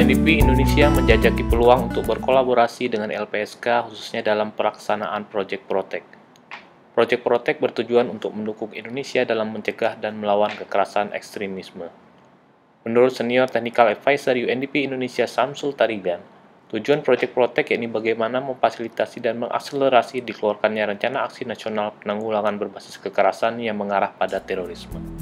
UNDP Indonesia menjajaki peluang untuk berkolaborasi dengan LPSK khususnya dalam pelaksanaan Project Protect. Project Protect bertujuan untuk mendukung Indonesia dalam mencegah dan melawan kekerasan ekstremisme. Menurut Senior Technical Advisor UNDP Indonesia Samsul Tarigan, tujuan Project Protect yakni bagaimana memfasilitasi dan mengakselerasi dikeluarkannya rencana aksi nasional penanggulangan berbasis kekerasan yang mengarah pada terorisme.